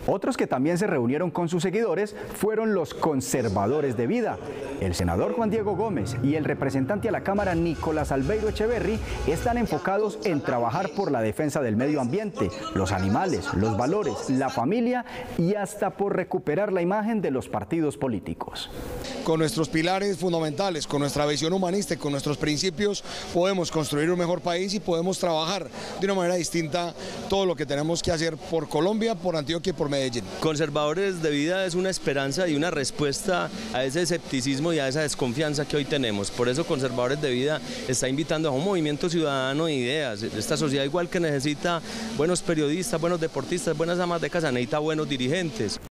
Otros que también se reunieron con sus seguidores fueron los conservadores de vida. El senador Juan Diego Gómez y el representante a la Cámara Nicolás Albeiro Echeverry están enfocados en trabajar por la defensa del medio ambiente, los animales, los valores, la familia y hasta por recuperar la imagen de los partidos políticos. Con nuestros pilares fundamentales, con nuestra visión humanista y con nuestros principios podemos construir un mejor país y podemos trabajar de una manera distinta todo lo que tenemos que hacer por Colombia, por Antioquia y por Medellín. Conservadores de vida es una esperanza y una respuesta a ese escepticismo y a esa desconfianza que hoy tenemos. Por eso Conservadores de Vida está invitando a un movimiento ciudadano de ideas. Esta sociedad, igual que necesita buenos periodistas, buenos deportistas, buenas amas de casa, necesita buenos dirigentes.